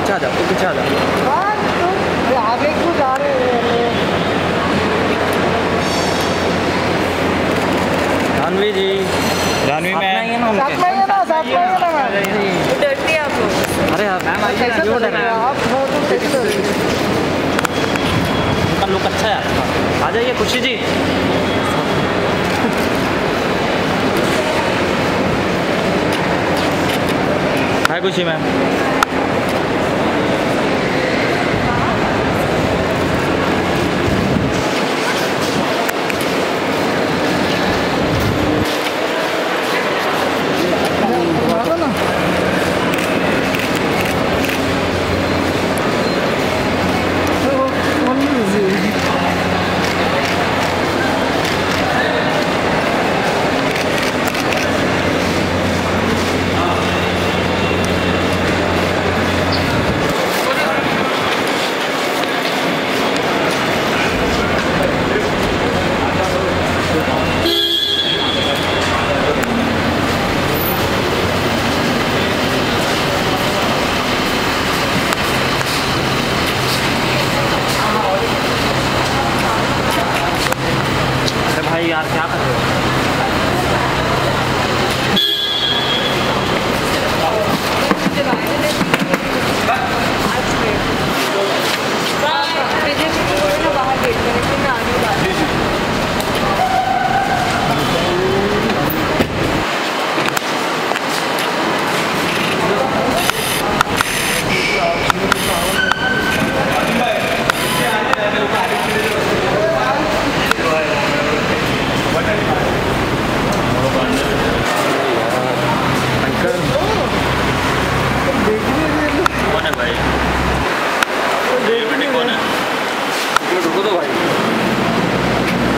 पीछे आ जा, तू पीछे आ जा। आगे क्यों जा रहे हैं? जानवी जी, जानवी मैम साथ में है ना, साथ में है ना मैम। डरती है आप लोग। अरे आप मैम आइए ना, क्यों डर रहे हैं आप? कैसे डर रहे हैं? उनका लुक अच्छा है आपका। आ जाइए खुशी जी। हाय खुशी मैम। यार क्या